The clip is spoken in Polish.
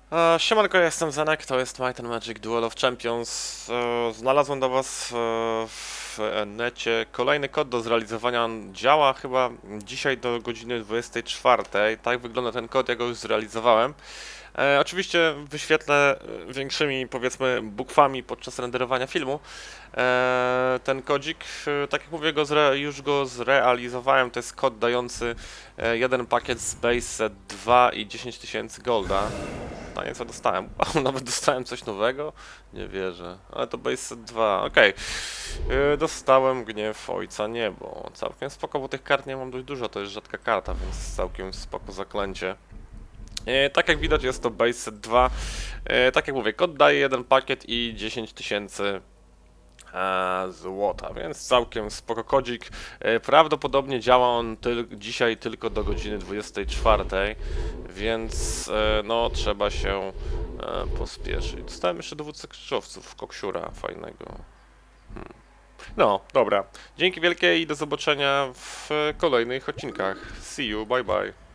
Siemanko, ja jestem Zenek, to jest Might and Magic Duel of Champions. Znalazłem do was w necie kolejny kod do zrealizowania. On działa chyba dzisiaj do godziny 24. Tak wygląda ten kod, ja go już zrealizowałem. Oczywiście wyświetlę większymi, powiedzmy, bukwami podczas renderowania filmu ten kodzik. Tak jak mówię, już go zrealizowałem. To jest kod dający jeden pakiet z base set 2 i 10 tysięcy golda. Pytanie, co dostałem? Nawet dostałem coś nowego? Nie wierzę. Ale to base set 2, okej. Dostałem Gniew Ojca Niebo. Całkiem spoko, bo tych kart nie mam dość dużo, to jest rzadka karta, więc całkiem spoko zaklęcie. Tak jak widać, jest to base set 2. Tak jak mówię, kod daje jeden pakiet i 10 tysięcy złota, więc całkiem spoko kodzik. Prawdopodobnie działa on dzisiaj tylko do godziny 24, więc no trzeba się pospieszyć. Dostałem jeszcze dowódcę krzyżowców, koksiura fajnego. No, dobra. Dzięki wielkie i do zobaczenia w kolejnych odcinkach. See you, bye bye.